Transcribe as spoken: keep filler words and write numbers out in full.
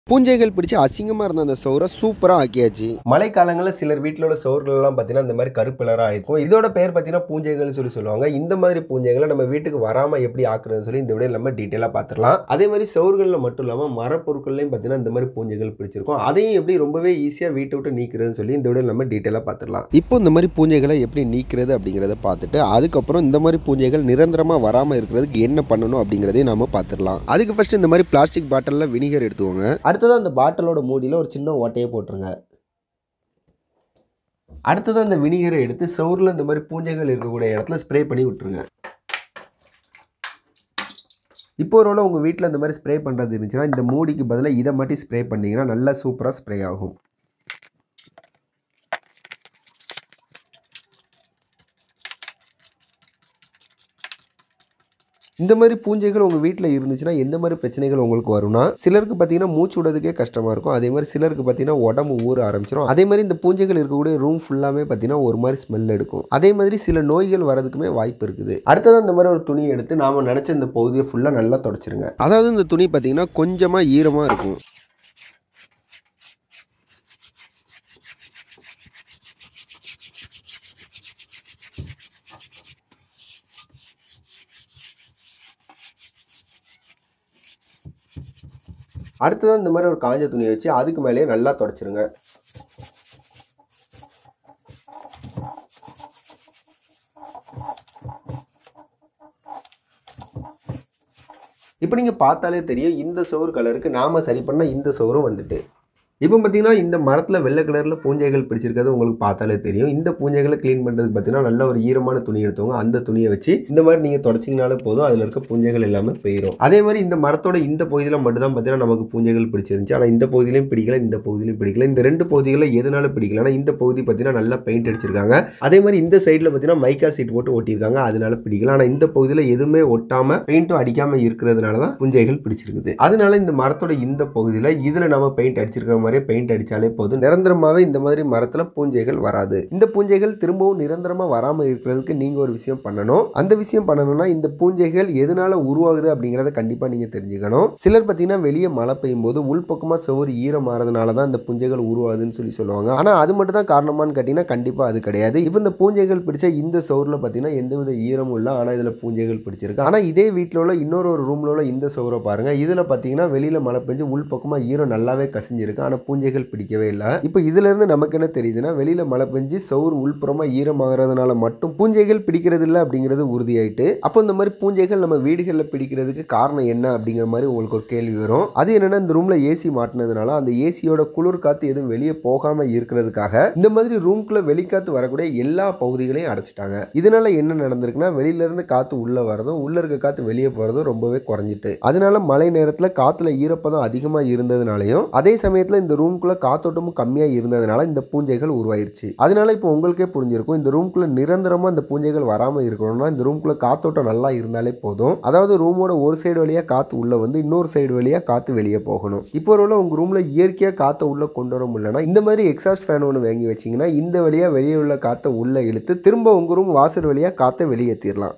பூஞ்சைகள் பிடிச்சு அசிங்கமாக இருந்த அந்த சோரை சூப்பராக ஆக்கியாச்சு. மழைக்காலங்களில் சிலர் வீட்டில் உள்ள சோர்கள்லாம் பார்த்தீங்கன்னா இந்த மாதிரி கருப்பு கலராக இருக்கும். இதோட பேர் பார்த்தீங்கன்னா பூஞ்சைகள்னு சொல்லி சொல்லுவாங்க. இந்த மாதிரி பூஞ்சைகளை நம்ம வீட்டுக்கு வராமல் எப்படி ஆக்குறதுன்னு சொல்லி இந்த விட நம்ம டீட்டெயிலாக பார்த்துடலாம். அதே மாதிரி சோர்களில் மட்டும் இல்லாமல் மரப்பொருட்கள்லையும் பார்த்தீங்கன்னா இந்த மாதிரி பூஞ்சைகள் பிடிச்சிருக்கும். அதையும் எப்படி ரொம்பவே ஈஸியாக வீட்டை விட்டு நீக்கிறதுன்னு சொல்லி இந்த விட நம்ம டீட்டெயிலாக பார்த்துடலாம். இப்போ இந்த மாதிரி பூஞ்சைகளை எப்படி நீக்கிறது அப்படிங்கிறத பார்த்துட்டு அதுக்கப்புறம் இந்த மாதிரி பூஞ்சைகள் நிரந்தரமாக வராமல் இருக்கிறதுக்கு என்ன பண்ணணும் அப்படிங்கிறதையும் நம்ம பார்த்துடலாம். அதுக்கு ஃபர்ஸ்ட் இந்த மாதிரி பிளாஸ்டிக் பாட்டிலில் வினிகர் எடுத்துவோங்க. அடுத்ததான் அந்த பாட்டிலோட மூடியில் ஒரு சின்ன ஓட்டையை போட்டுருங்க. அடுத்ததான் அந்த வினிகரை எடுத்து சவுரில் இந்த மாதிரி பூஞ்சைகள் இருக்கக்கூடிய இடத்துல ஸ்ப்ரே பண்ணி விட்டுருங்க. இப்போ ஒரு வேளை உங்கள் வீட்டில் இந்த மாதிரி ஸ்ப்ரே பண்ணுறது இருந்துச்சுன்னா இந்த மூடிக்கு பதிலாக இதை மட்டும் ஸ்ப்ரே பண்ணிங்கன்னா நல்லா சூப்பராக ஸ்ப்ரே ஆகும். இந்த மாதிரி பூஞ்சைகள் உங்கள் வீட்டில் இருந்துச்சுன்னா எந்த மாதிரி பிரச்சனைகள் உங்களுக்கு வரும்னா, சிலருக்கு பார்த்தீங்கன்னா மூச்சு விடுறதுக்கே கஷ்டமாக இருக்கும். அதே மாதிரி சிலருக்கு பார்த்தீங்கன்னா உடம்பு ஊற ஆரம்பிச்சிடும். அதே மாதிரி இந்த பூஞ்சைகள் இருக்கக்கூடிய ரூம் ஃபுல்லாமே பார்த்தீங்கன்னா ஒரு மாதிரி ஸ்மெல் எடுக்கும். அதே மாதிரி சில நோய்கள் வரதுக்குமே வாய்ப்பு இருக்குது. அடுத்ததான் இந்த மாதிரி ஒரு துணியை எடுத்து நாம் நினச்ச இந்த பகுதியை ஃபுல்லாக நல்லா தொடச்சிருங்க. அதாவது இந்த துணி பார்த்தீங்கன்னா கொஞ்சமாக ஈரமாக இருக்கும். அடுத்ததான் இந்த மாதிரி ஒரு காஞ்ச துணியை வச்சு அதுக்கு மேலேயே நல்லா தொடச்சிருங்க. இப்போ நீங்கள் பார்த்தாலே தெரியும் இந்த சோறு கலருக்கு நாம் சரி பண்ண இந்த சோறும் வந்துட்டு. இப்போ பார்த்தீங்கன்னா இந்த மரத்தில் வெள்ளை கலரில் பூஞ்சைகள் பிடிச்சிருக்கிறது உங்களுக்கு பார்த்தாலே தெரியும். இந்த பூஞ்சைகளை க்ளீன் பண்ணுறதுக்கு பார்த்தீங்கன்னா நல்ல ஒரு ஈரமான துணி எடுத்தவங்க அந்த துணியை வச்சு இந்த மாதிரி நீங்கள் தொடச்சிங்கனாலே போதும், அதில் இருக்க பூஞ்சைகள் எல்லாமே போயிடும். அதே மாதிரி இந்த மரத்தோட இந்த பகுதியில் மட்டும் தான் பார்த்தீங்கன்னா நமக்கு பூஞ்சைகள் பிடிச்சிருந்துச்சு. ஆனால் இந்த பகுதியிலையும் பிடிக்கல, இந்த பகுதியிலையும் பிடிக்கல. இந்த ரெண்டு பகுதிகளில் எதனால பிடிக்கல, ஆனால் இந்த பகுதி பார்த்தீங்கன்னா நல்லா பெயிண்ட் அடிச்சிருக்காங்க. அதே மாதிரி இந்த சைடில் பார்த்தீங்கன்னா மைக்கா சீட் போட்டு ஒட்டியிருக்காங்க, அதனால பிடிக்கல. ஆனால் இந்த பகுதியில் எதுவுமே ஒட்டாமல் பெயிண்ட்டும் அடிக்காமல் இருக்கிறதுனால தான் பூஞ்சைகள் பிடிச்சிருக்குது. அதனால இந்த மரத்தோட இந்த பகுதியில் இதில் நம்ம பெயிண்ட் அடிச்சிருக்க மாதிரி பெயிண்ட் அடிச்சாலே போதும், நிரந்தரமாவே இந்த மாதிரி மரத்துல பூஞ்சைகள் வராது. இந்த பூஞ்சைகள் திரும்பவும் நிரந்தரமா வராம இருக்கிறதுக்கு நீங்க ஒரு விஷயம் பண்ணணும். அந்த விஷயம் பண்ணணும்னா இந்த பூஞ்சைகள் எதனால உருவாகுது அப்படிங்கறத கண்டிப்பா நீங்க தெரிஞ்சுக்கணும். சிலர் பார்த்தீங்கன்னா வெளியே மழை பெய்யும் போது உள்பக்கமா சுவர் ஈரம் மாறதுனால தான் இந்த பூஞ்சைகள் உருவாகுதுன்னு சொல்லி சொல்லுவாங்க. ஆனா அது மட்டும் தான் காரணமான்னு கேட்டீங்கன்னா கண்டிப்பா அது கிடையாது. இப்போ இந்த பூஞ்சைகள் பிடிச்ச இந்த சுவர்ல பார்த்தீங்கன்னா எந்தவித ஈரமும் இல்லை, ஆனா இதுல பூஞ்சைகள் பிடிச்சிருக்கு. ஆனா இதே வீட்டில் உள்ள இன்னொரு ஒரு ரூம்ல உள்ள இந்த சுவரை பாருங்க, இதுல பார்த்தீங்கன்னா வெளியில மழை பெஞ்சு உள்பக்கமா ஈரம் நல்லாவே கசிஞ்சிருக்கு, ஆனா பூஞ்சைகள் பிடிக்கவே இல்லை. இப்போ இதுல இருந்து நமக்கு என்ன தெரியுதுன்னா வெளியில மழை பெஞ்சு சவுர் உள்புறமா ஈரமாகறதுனால மட்டும் பூஞ்சைகள் பிடிக்கிறது இல்லை அப்படிங்கிறது உறுதியாயிட்டு. அப்போ இந்த மாதிரி பூஞ்சைகள் நம்ம வீடுகளில் பிடிக்கிறதுக்கு காரணம் என்ன அப்படிங்கிற மாதிரி உங்களுக்கு ஒரு கேள்வி வரும். அது என்னன்னா இந்த ரூம்ல ஏசி மாட்டினதுனால அந்த ஏசியோட குளிர் காத்து எதுவும் வெளியே போகாம இருக்கிறதுக்காக இந்த மாதிரி ரூம்குள்ள வெளிக்காத்து வரக்கூடிய எல்லா பகுதிகளையும் அடைச்சிட்டாங்க. இதனால என்ன நடந்திருக்குன்னா வெளியில இருந்து காத்து உள்ள வரதும் உள்ள இருக்க காத்து வெளியே போறதும் ரொம்பவே குறைஞ்சிட்டு. அதனால மழை நேரத்தில் காத்துல ஈரப்பதம் அதிகமா இருந்ததுனாலையும் அதே சமயத்தில் இந்த ரூம்குள்ள காத்தோட்டமும் கம்மியா இருந்ததுனால இந்த பூஞ்சைகள் உருவாயிருச்சு. அதனால இப்போ உங்களுக்கே புரிஞ்சிருக்கும் இந்த ரூம்குள்ள நிரந்தரமா இந்த பூஞ்சைகள் வராம இருக்கணும்னா இந்த ரூம்குள்ள காத்தோட்டம் நல்லா இருந்தாலே போதும். அதாவது ரூமோட ஒரு சைடு வழியா காத்து உள்ள வந்து இன்னொரு சைடு வழியா காத்து வெளியே போகணும். இப்போ ஒரு உங்க ரூம்ல இயற்கையா காத்த உள்ள கொண்டு வர முடியலன்னா இந்த மாதிரி எக்ஸாஸ்ட் ஃபேன் ஒன்று வாங்கி வச்சீங்கன்னா இந்த வழியா வெளியே உள்ள காத்த உள்ள இழுத்து திரும்ப உங்க ரூம் வாசல் வழியா காத்த வெளியேற்றிடலாம்.